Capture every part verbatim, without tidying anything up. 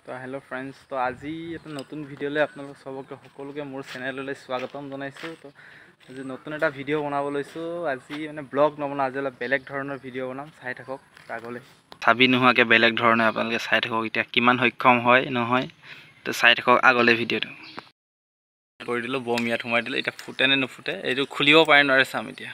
তো hello' friends, তো আজি এটা নতুন ভিডিঅ'লৈ আপোনালোক চবকে সকলোকে মোৰ চেনেললৈ স্বাগতম জনাইছোঁ। তো আজি নতুন এটা ভিডিঅ' বনাব লৈছোঁ। আজি মানে ব্লগ নবনাওঁ, আজি অলপ বেলেগ ধৰণৰ ভিডিঅ' বনাম। চাই থাকক আগলৈ, চাবি নোহোৱাকৈ বেলেগ ধৰণে আপোনালোকে চাই থাকক। এতিয়া কিমান সক্ষম হয় নহয় তো চাই থাকক আগলৈ ভিডিঅ'টো। কৰি দিলোঁ, বম ইয়াত সোমাই দিলোঁ। এতিয়া ফুটে নে নুফুটে এইটো খুলিব পাৰে নোৱাৰে চাম এতিয়া।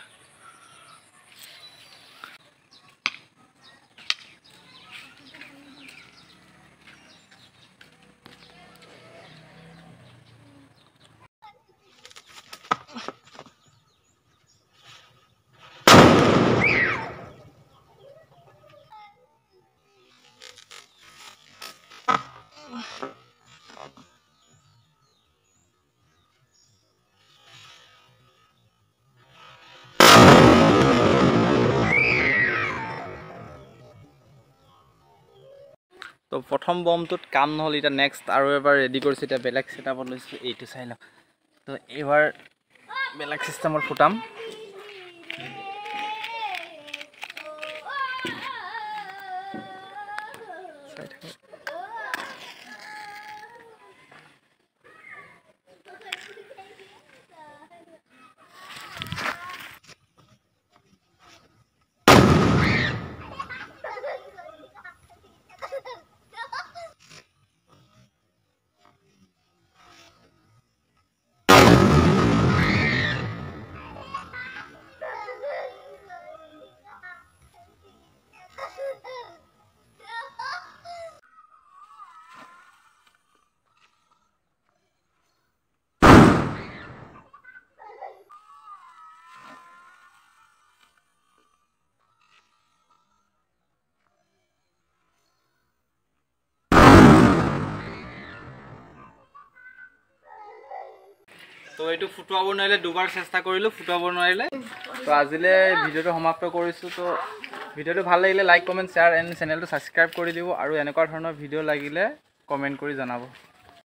তো প্ৰথম বমটোত কাম নহ'ল, এতিয়া নেক্সট আৰু এবাৰ ৰেডি কৰিছোঁ। এতিয়া বেলেগ ছেটআপত লৈছোঁ, এইটো চাই লওক। তো এইবাৰ বেলেগ চিষ্টেমত ফুটাম। চাই থাকক। তো এইটো ফুটাব নোৱাৰিলে, দুবাৰ চেষ্টা কৰিলোঁ, ফুটাব নোৱাৰিলে। তো আজিলৈ ভিডিঅ'টো সমাপ্ত কৰিছোঁ। তো ভিডিঅ'টো ভাল লাগিলে লাইক, কমেণ্ট, শ্বেয়াৰ এণ্ড চেনেলটো ছাবস্ক্ৰাইব কৰি দিব। আৰু এনেকুৱা ধৰণৰ ভিডিঅ' লাগিলে কমেণ্ট কৰি জনাব।